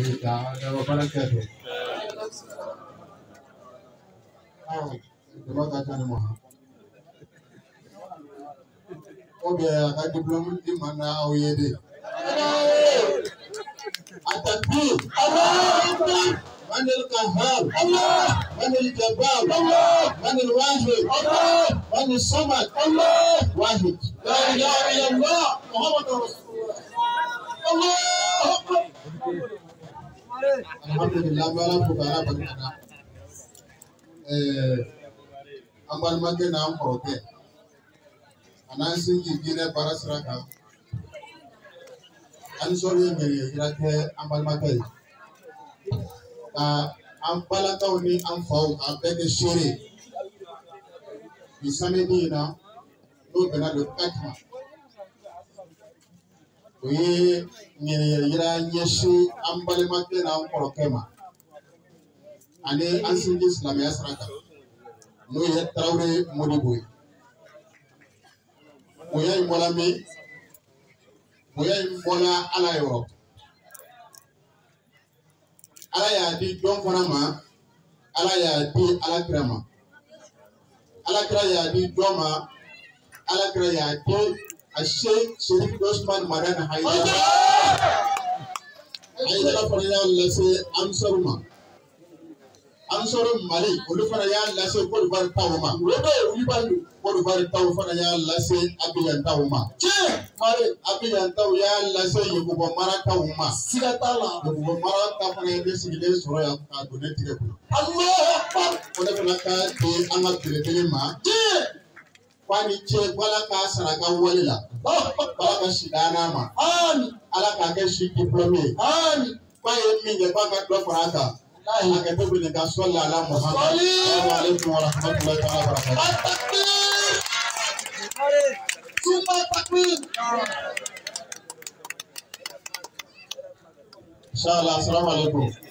الله تعالى وبركاته. Terima kasih Muhammad. Oke, ada diploma di mana awalnya? Atakbir, Allah, Manil Kahar, Allah, Manil Jabbar, Allah, Manil Wahid, Allah, Manil Samad, Allah, Wahid. La ilaha illallah, Muhammadur Rasulullah. Allah Akbar. Alhamdulillah, malam bukan apa. Ambal makin nam prote. Anansi gine para seraka. Ansori ngeri irake ambal makai. Ambala kauni amfau abeke shiri. Bisame dina no benado katma. Oye ngeri ira nyeshi ambal makai nam prokema. Ane ansingi Islamia seraka. No ye Traoré Modibo. Moya imbola mi. Moya imbola ala Europe. Ala ya di don fana ma. Ala ya di ala kirama. Ala kira ya di don ma. Ala kira ya di Sheikh Sharif Osman Marana Haidara. Haidara fana ya lase Ansaruma. Ansoro Mali, Olufana ya lase Côte d'Ivoire Tauma. Webe Ulibandu, Côte d'Ivoire Tauma fana ya lase Abidjan Tauma. Che, Mali Abidjan Tauma ya lase Yokubo Mara Tauma. Sigatala, Yokubo Mara Tauma ya designé sur ya ka donner tigre. Allah Akbar. On est là ka di anga tigre ma. Che, kwani che wala ka saraka walila. Wala ka shidana ma. Ami, ala ka ke shi diplômé. Ami, kwa yemi nge kwa ka do faraka. Allah ka tabbata da sallallahu alaihi wasallam. Assalamu alaikum wa rahmatullahi wa barakatuh. Takbir! Summa takbir! Inshallah, assalamu alaikum.